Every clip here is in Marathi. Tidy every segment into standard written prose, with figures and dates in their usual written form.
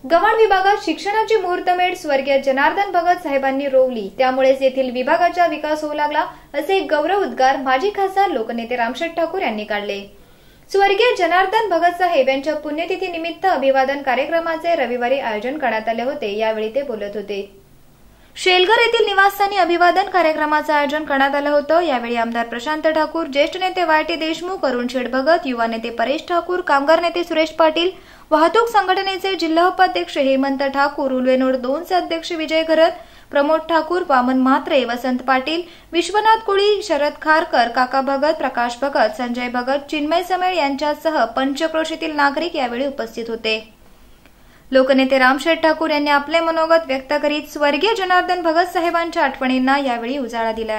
गव्हाण विभागात शिक्षणाची मुहूर्तमेढ स्वर्गीय जनार्दन भगत साहेबांनी रोवली, त्यामुळेच येथील विभागाचा विकास होऊ लागला, असे गौरव उद्गार माजी खासदार लोकनेते रामशेठ ठाकूर यांनी काढले। स्वर्गीय जनार्दन भगत साहेब यांच्या पुण्यतिथी निमित्त अभिवादन कार्यक्रमाचे रविवारी आयोजन करण्यात आले होते। यावेळी ते बोलत होते। शेलघर येथील निवासस्थानी अभिवादन कार्यक्रमाचे आयोजन करण्यात आले होते। यावेळी आमदार प्रशांत ठाकूर, ज्येष्ठ नेते वाय.टी. देशमुख, अरुण शेठ भगत, युवा नेते परेश ठाकूर, कामगार नेते सुरेश पाटील, वाहतूक संघटनेचे जिल्हा उपाध्यक्ष हेमंत ठाकूर, उल्वेनोड 2 चे अध्यक्ष विजय घरत, प्रमोद ठाकूर, वामन म्हात्रे, वसंत पाटील, विश्वनाथ कुळी, शरद खारकर, काका भगत, प्रकाश भगत, संजय भगत, चिन्मय समेळ यांच्यासह पंचक्रोशीतील नागरिक यावेळी उपस्थित होते। लोकनेते रामशेठ ठाकूर यांनी आपले मनोगत व्यक्त करीत स्वर्गीय जनार्दन भगत साहेबांच्या आठवणींना यावेळी उजाळा दिला।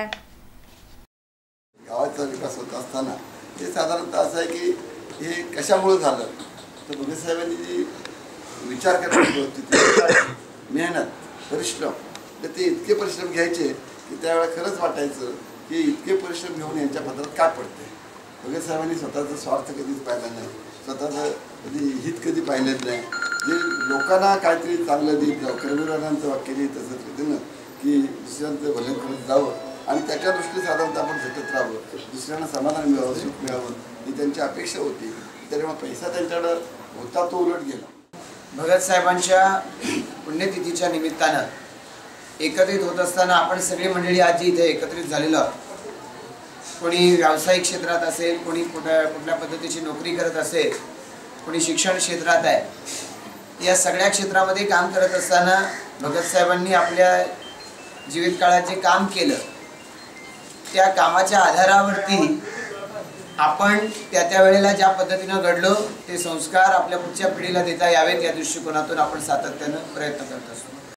गावाचा विकास होत असताना हे साधारणतः असं आहे की हे कशामुळे झालं तर भगत साहेबांनी जी विचार करण्याची होती, मेहनत, परिश्रम, तर ते इतके परिश्रम घ्यायचे की त्यावेळेला खरंच वाटायचं की इतके परिश्रम घेऊन यांच्या पदरात काय पडते। भगत साहेबांनी स्वतःचा स्वार्थ कधीच पाहिला नाही, स्वतःचं कधी हित कधी पाहिलेच नाही। जे लोकांना काहीतरी चांगलं देत जावं, कर्मवीरांचं वाक्य देत तसं पद्धतीनं की दुसऱ्यांचं भलं करत जावं आणि त्याच्या दृष्टीने साधारणतः आपण झटत राहावं, दुसऱ्यांना समाधान मिळावं, सुख मिळावं ही त्यांची अपेक्षा होती। त्यामुळे पैसा त्यांच्याकडे होता तो उलट गेला। भगत साहेबांच्या पुण्यतिथीच्या निमित्तानं एकत्रित होत असताना आपण सगळी मंडळी आज इथे एकत्रित झालेलो आहोत। कोणी व्यावसायिक क्षेत्रात असेल, कोणी कुठल्या पद्धतीची नोकरी करत असेल, कोणी शिक्षण क्षेत्रात आहे। या सगळ्या क्षेत्रामध्ये काम करत असताना भगत साहेबांनी आपल्या जीवितकाळात जे काम केलं त्या कामाच्या आधारावरती आपण त्या वेळेला ज्या पद्धतीनं घडलो ते संस्कार आपल्या पुढच्या पिढीला देता यावेत या दृष्टिकोनातून आपण सातत्यानं प्रयत्न करत असतो।